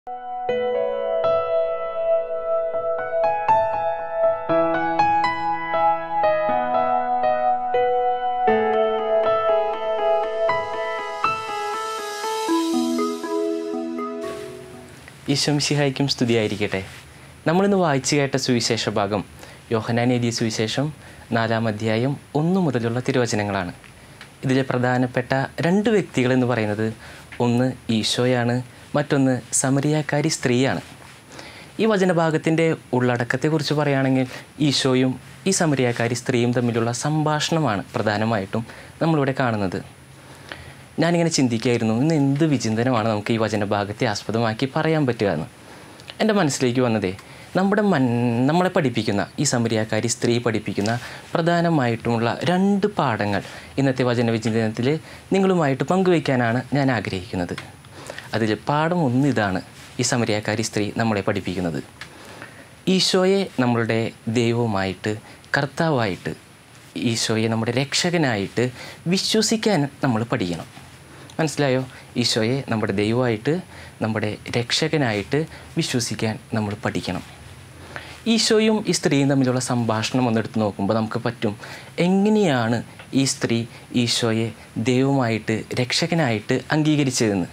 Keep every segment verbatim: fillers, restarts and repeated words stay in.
ഈശോമിശിഹായ്ക്കും സ്തുതിയായിരിക്കട്ടെ. നമ്മളിന്ന് വായിച്ചു കേട്ട സുവിശേഷ ഭാഗം യോഹന്നാൻ എഴുതിയ സുവിശേഷം നാലാം അധ്യായം ഒന്ന് മുതലുള്ള തിരുവചനങ്ങളാണ്. ഇതിലെ പ്രധാനപ്പെട്ട രണ്ട് വ്യക്തികളെന്ന് പറയുന്നത് ഒന്ന് ഈശോയാണ്, മറ്റൊന്ന് സമരിയാക്കാരി സ്ത്രീയാണ്. ഈ വചനഭാഗത്തിൻ്റെ ഉള്ളടക്കത്തെക്കുറിച്ച് പറയുകയാണെങ്കിൽ ഈശോയും ഈ സമരിയാക്കാരി സ്ത്രീയും തമ്മിലുള്ള സംഭാഷണമാണ് പ്രധാനമായിട്ടും നമ്മളിവിടെ കാണുന്നത്. ഞാനിങ്ങനെ ചിന്തിക്കുകയായിരുന്നു, ഇന്ന് എന്ത് വിചിന്തനമാണ് നമുക്ക് ഈ വചനഭാഗത്തെ ആസ്പദമാക്കി പറയാൻ പറ്റുക എന്ന്. എൻ്റെ മനസ്സിലേക്ക് വന്നതേ, നമ്മുടെ മൻ നമ്മളെ പഠിപ്പിക്കുന്ന ഈ സമരിയാക്കാരി സ്ത്രീ പഠിപ്പിക്കുന്ന പ്രധാനമായിട്ടുമുള്ള രണ്ട് പാഠങ്ങൾ ഇന്നത്തെ വചന വിചിന്തനത്തിൽ നിങ്ങളുമായിട്ട് പങ്കുവയ്ക്കാനാണ് ഞാൻ ആഗ്രഹിക്കുന്നത്. അതിൽ പാഠം ഒന്ന് ഇതാണ്: ഈ സമരിയാക്കാരി സ്ത്രീ നമ്മളെ പഠിപ്പിക്കുന്നത് ഈശോയെ നമ്മളുടെ ദൈവവുമായിട്ട്, കർത്താവായിട്ട്, ഈശോയെ നമ്മുടെ രക്ഷകനായിട്ട് വിശ്വസിക്കാൻ നമ്മൾ പഠിക്കണം. മനസ്സിലായോ? ഈശോയെ നമ്മുടെ ദൈവമായിട്ട്, നമ്മുടെ രക്ഷകനായിട്ട് വിശ്വസിക്കാൻ നമ്മൾ പഠിക്കണം. ഈശോയും ഈ സ്ത്രീയും തമ്മിലുള്ള സംഭാഷണം ഒന്നെടുത്ത് നോക്കുമ്പോൾ നമുക്ക് പറ്റും എങ്ങനെയാണ് ഈ സ്ത്രീ ഈശോയെ ദൈവമായിട്ട്, രക്ഷകനായിട്ട് അംഗീകരിച്ചതെന്ന്.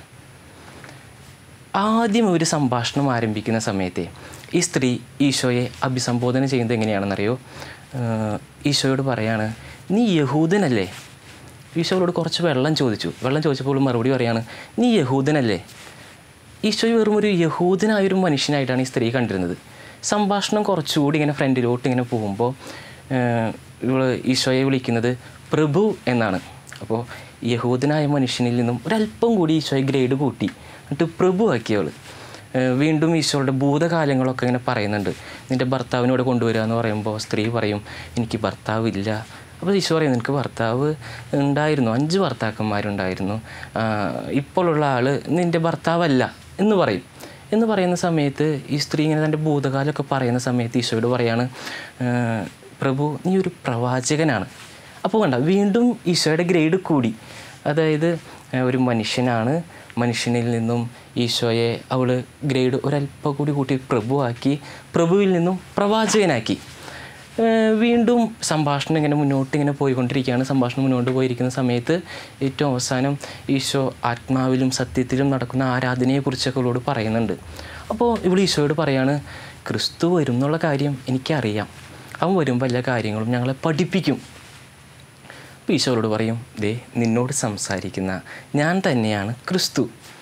ആദ്യം ഒരു സംഭാഷണം ആരംഭിക്കുന്ന സമയത്തെ ഈ സ്ത്രീ ഈശോയെ അഭിസംബോധന ചെയ്യുന്നത് എങ്ങനെയാണെന്നറിയോ? ഈശോയോട് പറയാണ്, നീ യഹൂദനല്ലേ? ഈശോയോട് കുറച്ച് വെള്ളം ചോദിച്ചു. വെള്ളം ചോദിച്ചപ്പോൾ മറുപടി പറയാണ്, നീ യഹൂദനല്ലേ? ഈശോ വെറും ഒരു യഹൂദനായൊരു മനുഷ്യനായിട്ടാണ് ഈ സ്ത്രീ കണ്ടിരുന്നത്. സംഭാഷണം കുറച്ചുകൂടി ഇങ്ങനെ ഫ്രണ്ടിലോട്ട് ഇങ്ങനെ പോകുമ്പോൾ ഇവൾ ഈശോയെ വിളിക്കുന്നത് പ്രഭു എന്നാണ്. അപ്പോൾ യഹൂദനായ മനുഷ്യനിൽ നിന്നും ഒരല്പം കൂടി ഈശോയെ ഗ്രേഡ് കൂട്ടി എന്നിട്ട് പ്രഭു ആക്കിയവൾ. വീണ്ടും ഈശോയുടെ ഭൂതകാലങ്ങളൊക്കെ ഇങ്ങനെ പറയുന്നുണ്ട്. നിൻ്റെ ഭർത്താവിനോട് കൊണ്ടുവരിക എന്ന് പറയുമ്പോൾ സ്ത്രീ പറയും, എനിക്ക് ഭർത്താവില്ല. അപ്പോൾ ഈശോ പറയും, നിനക്ക് ഭർത്താവ് ഉണ്ടായിരുന്നു, അഞ്ച് ഭർത്താക്കന്മാരുണ്ടായിരുന്നു, ഇപ്പോഴുള്ള ആൾ നിൻ്റെ ഭർത്താവല്ല എന്ന് പറയും. എന്ന് പറയുന്ന സമയത്ത് ഈ സ്ത്രീ ഇങ്ങനെ തൻ്റെ ഭൂതകാലമൊക്കെ പറയുന്ന സമയത്ത് ഈശോയോട് പറയാണ്, പ്രഭു നീ ഒരു പ്രവാചകനാണ്. അപ്പോൾ കണ്ട, വീണ്ടും ഈശോയുടെ ഗ്രേഡ് കൂടി. അതായത് ഒരു മനുഷ്യനാണ്, മനുഷ്യനിൽ നിന്നും ഈശോയെ അവൾ ഗ്രേഡ് ഒരല്പം കൂടി കൂട്ടി പ്രഭുവാക്കി, പ്രഭുവിൽ നിന്നും പ്രവാചകനാക്കി. വീണ്ടും സംഭാഷണം ഇങ്ങനെ മുന്നോട്ട് ഇങ്ങനെ പോയിക്കൊണ്ടിരിക്കുകയാണ്. സംഭാഷണം മുന്നോട്ട് പോയിരിക്കുന്ന സമയത്ത് ഏറ്റവും അവസാനം ഈശോ ആത്മാവിലും സത്യത്തിലും നടക്കുന്ന ആരാധനയെക്കുറിച്ചൊക്കെ അവളോട് പറയുന്നുണ്ട്. അപ്പോൾ ഇവൾ ഈശോയോട് പറയാണ്, ക്രിസ്തു വരും എന്നുള്ള കാര്യം എനിക്കറിയാം, അവൻ വരുമ്പോൾ എല്ലാ കാര്യങ്ങളും ഞങ്ങളെ പഠിപ്പിക്കും. അപ്പോൾ ഈശോയോട് പറയും, ദേ നിന്നോട് സംസാരിക്കുന്ന ഞാൻ തന്നെയാണ് ക്രിസ്തു.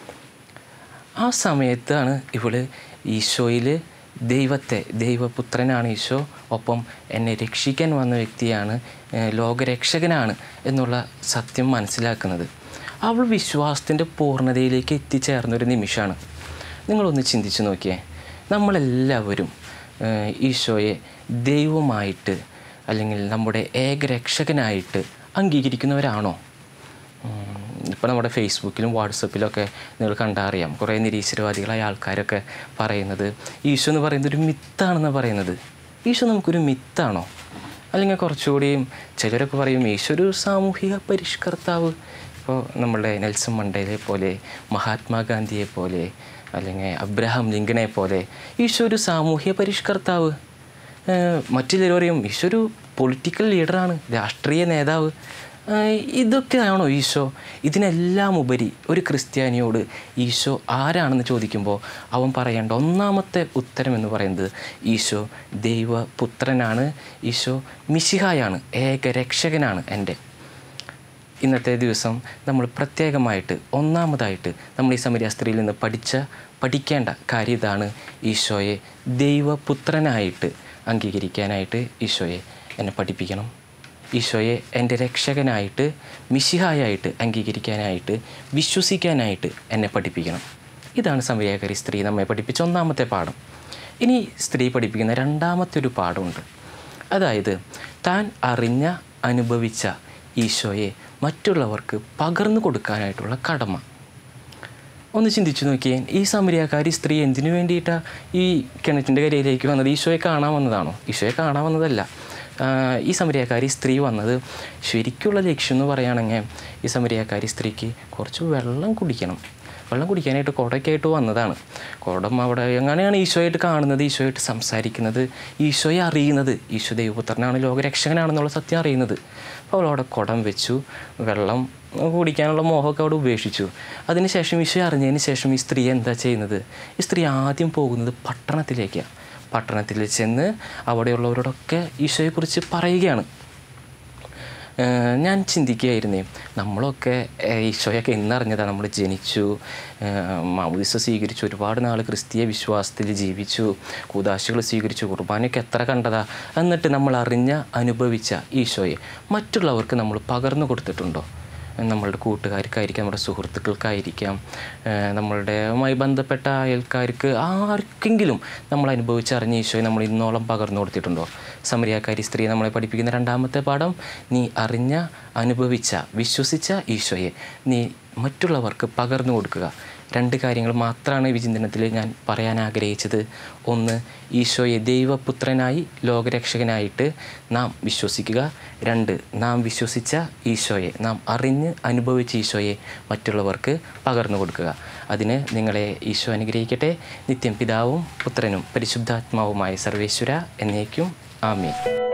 ആ സമയത്താണ് ഇവൾ ഈശോയിൽ ദൈവത്തെ, ദൈവപുത്രനാണ് ഈശോ, ഒപ്പം എന്നെ രക്ഷിക്കാൻ വന്ന വ്യക്തിയാണ്, ലോകരക്ഷകനാണ് എന്നുള്ള സത്യം മനസ്സിലാക്കുന്നത്. അവൾ വിശ്വാസത്തിൻ്റെ പൂർണ്ണതയിലേക്ക് എത്തിച്ചേർന്നൊരു നിമിഷമാണ്. നിങ്ങളൊന്ന് ചിന്തിച്ച് നോക്കിയേ, നമ്മളെല്ലാവരും ഈശോയെ ദൈവമായിട്ട് അല്ലെങ്കിൽ നമ്മുടെ ഏകരക്ഷകനായിട്ട് അംഗീകരിക്കുന്നവരാണോ? ഇപ്പോൾ നമ്മുടെ ഫേസ്ബുക്കിലും വാട്സപ്പിലൊക്കെ നിങ്ങൾ കണ്ടറിയാം, കുറേ നിരീശ്വരവാദികളായ ആൾക്കാരൊക്കെ പറയുന്നത് ഈശോ എന്ന് പറയുന്നത് ഒരു മിത്താണെന്ന് പറയുന്നത്. ഈശോ നമുക്കൊരു മിത്താണോ? അല്ലെങ്കിൽ കുറച്ചുകൂടിയും ചിലരൊക്കെ പറയും ഈശോ ഒരു സാമൂഹിക പരിഷ്കർത്താവ്. ഇപ്പോൾ നമ്മളുടെ നെൽസൺ മണ്ടേലയെ പോലെ, മഹാത്മാഗാന്ധിയെ പോലെ, അല്ലെങ്കിൽ അബ്രഹാം ലിങ്കനെ പോലെ ഈശോ ഒരു സാമൂഹിക പരിഷ്കർത്താവ്. മറ്റു ചിലർ പറയും ഈശോ ഒരു പൊളിറ്റിക്കൽ ലീഡറാണ്, രാഷ്ട്രീയ നേതാവ്. ഇതൊക്കെയാണോ ഈശോ? ഇതിനെല്ലാം ഉപരി ഒരു ക്രിസ്ത്യാനിയോട് ഈശോ ആരാണെന്ന് ചോദിക്കുമ്പോൾ അവൻ പറയേണ്ട ഒന്നാമത്തെ ഉത്തരം എന്ന് പറയുന്നത് ഈശോ ദൈവപുത്രനാണ്, ഈശോ മിശിഹായാണ്, ഏകരക്ഷകനാണ് എൻ്റെ. ഇന്നത്തെ ദിവസം നമ്മൾ പ്രത്യേകമായിട്ട് ഒന്നാമതായിട്ട് നമ്മൾ ഈ സമരിയ സ്ത്രീയിൽ നിന്ന് പഠിച്ച പഠിക്കേണ്ട കാര്യം ഇതാണ്: ഈശോയെ ദൈവപുത്രനായിട്ട് അംഗീകരിക്കാനായിട്ട് ഈശോയെ എന്നെ പഠിപ്പിക്കണം. ഈശോയെ എൻ്റെ രക്ഷകനായിട്ട്, മിശിഹായായിട്ട് അംഗീകരിക്കാനായിട്ട്, വിശ്വസിക്കാനായിട്ട് എന്നെ പഠിപ്പിക്കണം. ഇതാണ് സമരിയാക്കാരി സ്ത്രീ നമ്മെ പഠിപ്പിച്ച ഒന്നാമത്തെ പാഠം. ഇനി സ്ത്രീ പഠിപ്പിക്കുന്ന രണ്ടാമത്തെ ഒരു പാഠമുണ്ട്. അതായത് താൻ അറിഞ്ഞ, അനുഭവിച്ച ഈശോയെ മറ്റുള്ളവർക്ക് പകർന്നു കൊടുക്കാനായിട്ടുള്ള കടമ. ഒന്ന് ചിന്തിച്ചു നോക്കിയേ, ഈ സമരിയാക്കാരി സ്ത്രീ എന്തിനു വേണ്ടിയിട്ടാണ് ഈ കിണറ്റിൻ്റെ കരയിലേക്ക് വന്നത്? ഈശോയെ കാണാൻ വന്നതാണോ? ഈശോയെ കാണാൻ വന്നതല്ല. ഈ സമരിയാക്കാരി സ്ത്രീ വന്നത് ശരിക്കുള്ള ലക്ഷ്യം എന്ന് പറയുകയാണെങ്കിൽ ഈ സമരിയാക്കാരി സ്ത്രീക്ക് കുറച്ച് വെള്ളം കുടിക്കണം. വെള്ളം കുടിക്കാനായിട്ട് കുടയ്ക്കായിട്ട് വന്നതാണ്. കുടം അവിടെ എങ്ങനെയാണ് ഈശോയായിട്ട് കാണുന്നത്, ഈശോയായിട്ട് സംസാരിക്കുന്നത്, ഈശോയെ അറിയുന്നത്, ഈശോ ദൈവപുത്രനാണ്, ലോകരക്ഷകനാണെന്നുള്ള സത്യം അറിയുന്നത്. അപ്പോൾ അവളവിടെ കുടം വെച്ചു, വെള്ളം കുടിക്കാനുള്ള മോഹമൊക്കെ അവിടെ ഉപേക്ഷിച്ചു. അതിനുശേഷം ഈശോ അറിഞ്ഞതിന് ശേഷം ഈ സ്ത്രീ എന്താ ചെയ്യുന്നത്? ഈ സ്ത്രീ ആദ്യം പോകുന്നത് പട്ടണത്തിലേക്കാണ്. പട്ടണത്തിൽ ചെന്ന് അവിടെയുള്ളവരോടൊക്കെ ഈശോയെക്കുറിച്ച് പറയുകയാണ്. ഞാൻ ചിന്തിക്കുകയായിരുന്നേ, നമ്മളൊക്കെ ഈശോയൊക്കെ എന്നറിഞ്ഞതാണ്. നമ്മൾ ജനിച്ചു, മാമോദീസ സ്വീകരിച്ചു, ഒരുപാട് നാൾ ക്രിസ്തീയ വിശ്വാസത്തിൽ ജീവിച്ചു, കൂദാശകൾ സ്വീകരിച്ചു, കുർബാനയൊക്കെ എത്ര കണ്ടതാ. എന്നിട്ട് നമ്മൾ അറിഞ്ഞ അനുഭവിച്ച ഈശോയെ മറ്റുള്ളവർക്ക് നമ്മൾ പകർന്നു കൊടുത്തിട്ടുണ്ടോ? നമ്മളുടെ കൂട്ടുകാർക്കായിരിക്കാം, നമ്മുടെ സുഹൃത്തുക്കൾക്കായിരിക്കാം, നമ്മളുടെയുമായി ബന്ധപ്പെട്ട അയൽക്കാർക്ക്, ആർക്കെങ്കിലും നമ്മൾ അനുഭവിച്ചറിഞ്ഞ ഈശോയെ നമ്മൾ ഇന്നോളം പകർന്നു കൊടുത്തിട്ടുണ്ടോ? സമരിയാക്കാരി സ്ത്രീ നമ്മളെ പഠിപ്പിക്കുന്ന രണ്ടാമത്തെ പാഠം, നീ അറിഞ്ഞ, അനുഭവിച്ച, വിശ്വസിച്ച ഈശോയെ നീ മറ്റുള്ളവർക്ക് പകർന്നു കൊടുക്കുക. രണ്ട് കാര്യങ്ങൾ മാത്രമാണ് ഈ വിചിന്തനത്തിൽ ഞാൻ പറയാൻ ആഗ്രഹിച്ചത്. ഒന്ന്, ഈശോയെ ദൈവപുത്രനായി ലോകരക്ഷകനായിട്ട് നാം വിശ്വസിക്കുക. രണ്ട്, നാം വിശ്വസിച്ച ഈശോയെ, നാം അറിഞ്ഞ് അനുഭവിച്ച ഈശോയെ മറ്റുള്ളവർക്ക് പകർന്നു കൊടുക്കുക. അതിന് നിങ്ങളെ ഈശോ അനുഗ്രഹിക്കട്ടെ. നിത്യം പിതാവും പുത്രനും പരിശുദ്ധാത്മാവുമായ സർവേശ്വര എന്നേക്കും ആമേൻ.